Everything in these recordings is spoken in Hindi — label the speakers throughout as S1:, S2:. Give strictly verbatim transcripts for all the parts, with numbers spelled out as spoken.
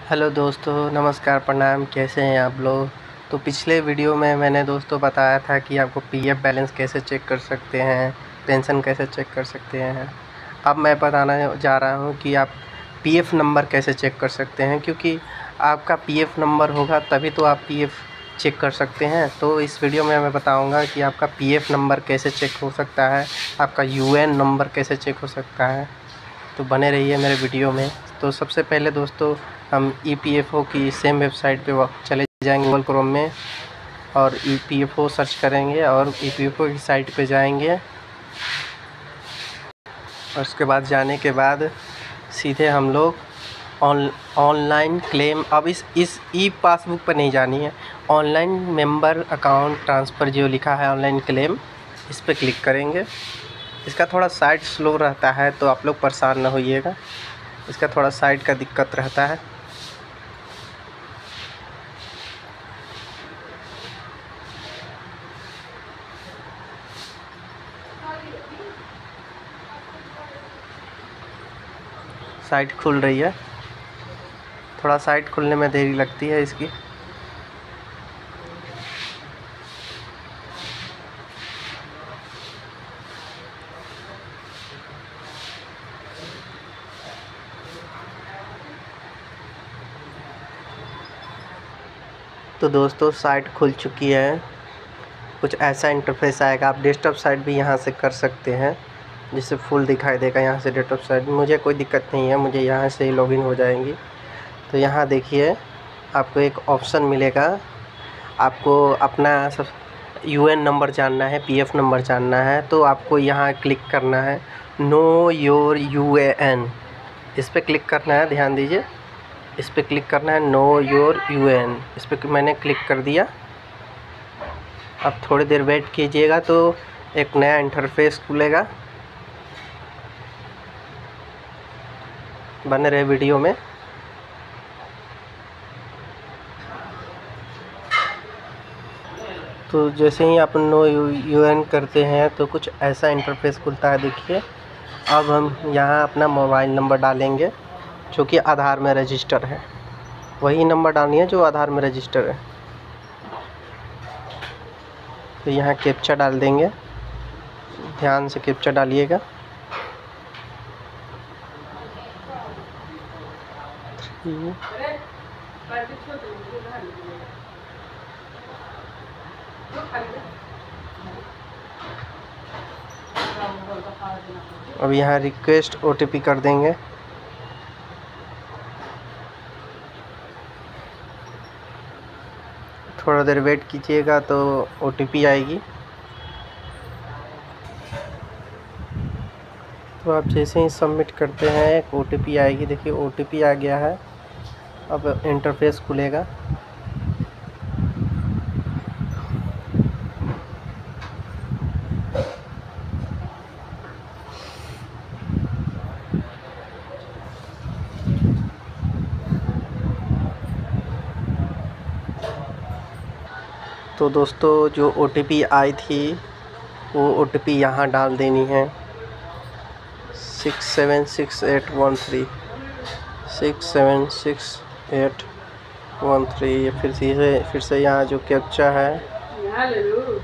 S1: हेलो दोस्तों, नमस्कार, प्रणाम। कैसे हैं आप लोग। तो पिछले वीडियो में मैंने दोस्तों बताया था कि आपको पीएफ बैलेंस कैसे चेक कर सकते हैं, पेंशन कैसे चेक कर सकते हैं। अब मैं बताना जा रहा हूं कि आप पीएफ नंबर कैसे चेक कर सकते हैं, क्योंकि आपका पीएफ नंबर होगा तभी तो आप पीएफ चेक कर सकते हैं। तो इस वीडियो में मैं बताऊंगा कि आपका पीएफ नंबर कैसे चेक हो सकता है, आपका यूएएन नंबर कैसे चेक हो सकता है। तो बने रहिए मेरे वीडियो में। तो सबसे पहले दोस्तों हम ईपीएफओ की सेम वेबसाइट पे चले जाएंगे गूगल क्रोम में और ईपीएफओ सर्च करेंगे और ईपीएफओ की साइट पे जाएंगे। और उसके बाद जाने के बाद सीधे हम लोग ऑन ऑनलाइन क्लेम, अब इस इस ई पासबुक पर नहीं जानी है, ऑनलाइन मेंबर अकाउंट ट्रांसफ़र जो लिखा है ऑनलाइन क्लेम, इस पर क्लिक करेंगे। इसका थोड़ा साइट स्लो रहता है तो आप लोग परेशान ना होइएगा, इसका थोड़ा साइट का दिक्कत रहता है। साइट खुल रही है, थोड़ा साइट खुलने में देरी लगती है इसकी। तो दोस्तों साइट खुल चुकी है, कुछ ऐसा इंटरफेस आएगा। आप डेस्कटॉप साइट भी यहाँ से कर सकते हैं, जिससे फुल दिखाई देगा यहाँ से डेस्कटॉप साइट। मुझे कोई दिक्कत नहीं है, मुझे यहाँ से ही लॉगिन हो जाएंगी। तो यहाँ देखिए आपको एक ऑप्शन मिलेगा, आपको अपना सब यूएन नंबर जानना है, पीएफ नंबर जानना है, तो आपको यहाँ क्लिक करना है नो योर यूएएन, इस पर क्लिक करना है। ध्यान दीजिए, इस पर क्लिक करना है नो योर यूएएन, इस पर मैंने क्लिक कर दिया। अब थोड़ी देर वेट कीजिएगा तो एक नया इंटरफेस खुलेगा। बने रहे वीडियो में। तो जैसे ही आप नो यूएएन करते हैं तो कुछ ऐसा इंटरफेस खुलता है। देखिए अब हम यहाँ अपना मोबाइल नंबर डालेंगे जो कि आधार में रजिस्टर है, वही नंबर डालनी है जो आधार में रजिस्टर है। तो यहाँ कैप्चा डाल देंगे, ध्यान से कैप्चा डालिएगा। अब यहाँ रिक्वेस्ट ओटीपी कर देंगे। थोड़ा देर वेट कीजिएगा तो ओटीपी आएगी। तो आप जैसे ही सबमिट करते हैं एक ओटीपी आएगी। देखिए ओटीपी आ गया है। अब इंटरफेस खुलेगा। तो दोस्तों जो ओटीपी आई थी वो ओटीपी यहाँ डाल देनी है, six seven six eight one three six seven six eight one three. फिर से फिर से यहाँ जो कैप्चा है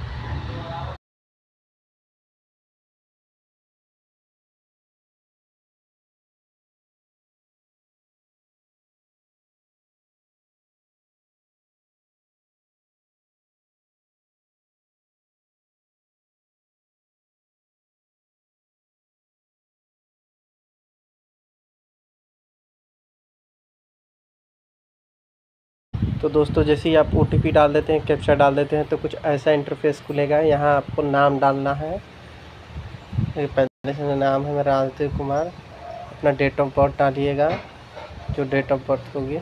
S1: तो दोस्तों जैसे ही आप ओटीपी डाल देते हैं, कैप्चा डाल देते हैं, तो कुछ ऐसा इंटरफेस खुलेगा। यहाँ आपको नाम डालना है। पहले से नाम है मेरा आदित्य कुमार। अपना डेट ऑफ बर्थ डालिएगा, जो डेट ऑफ बर्थ होगी।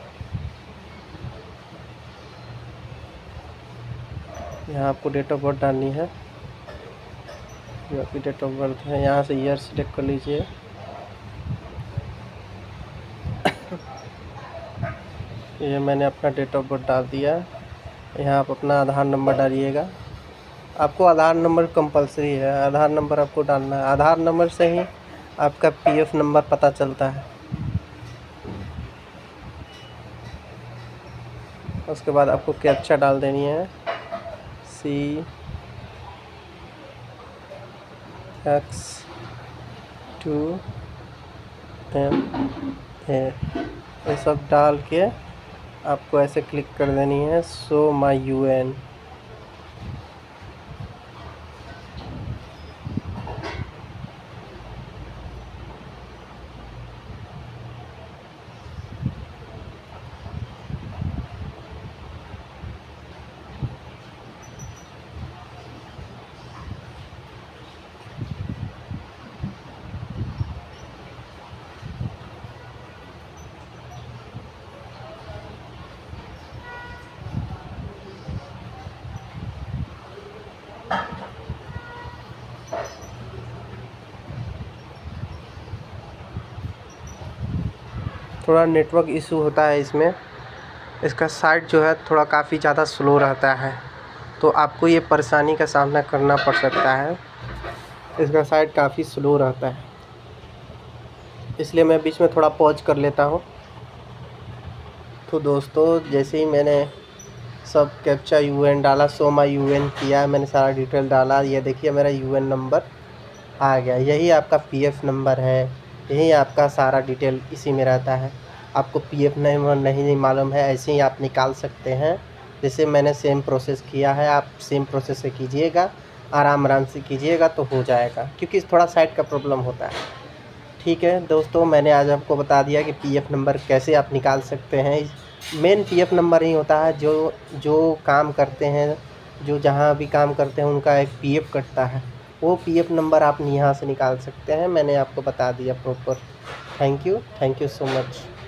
S1: यहाँ आपको डेट ऑफ बर्थ डालनी है, जो आपकी डेट ऑफ बर्थ है। यहाँ से ईयर सिलेक्ट कर लीजिए। ये मैंने अपना डेट ऑफ बर्थ डाल दिया। यहाँ आप अपना आधार नंबर डालिएगा। आपको आधार नंबर कंपलसरी है, आधार नंबर आपको डालना है। आधार नंबर से ही आपका पीएफ नंबर पता चलता है। उसके बाद आपको कैप्चा डाल देनी है, C X two M A, ये सब डाल के आपको ऐसे क्लिक कर देनी है शो माई यू एन। थोड़ा नेटवर्क इशू होता है इसमें, इसका साइट जो है थोड़ा काफ़ी ज़्यादा स्लो रहता है, तो आपको ये परेशानी का सामना करना पड़ सकता है। इसका साइट काफ़ी स्लो रहता है, इसलिए मैं बीच में थोड़ा पॉज कर लेता हूँ। तो दोस्तों जैसे ही मैंने सब कैप्चा यूएन डाला, शो माई यूएन किया, मैंने सारा डिटेल डाला, ये देखिए मेरा यूएन नंबर आ गया। यही आपका पीएफ नंबर है, यही आपका सारा डिटेल इसी में रहता है। आपको पीएफ नंबर नहीं, नहीं मालूम है, ऐसे ही आप निकाल सकते हैं। जैसे मैंने सेम प्रोसेस किया है, आप सेम प्रोसेस से कीजिएगा, आराम आराम से कीजिएगा तो हो जाएगा, क्योंकि थोड़ा साइट का प्रॉब्लम होता है। ठीक है दोस्तों, मैंने आज आपको बता दिया कि पीएफ नंबर कैसे आप निकाल सकते हैं। मेन पीएफ नंबर ही होता है, जो जो काम करते हैं, जो जहाँ भी काम करते हैं उनका एक पीएफ कटता है, वो पीएफ नंबर आप यहाँ से निकाल सकते हैं। मैंने आपको बता दिया proper. Thank you, thank you so much.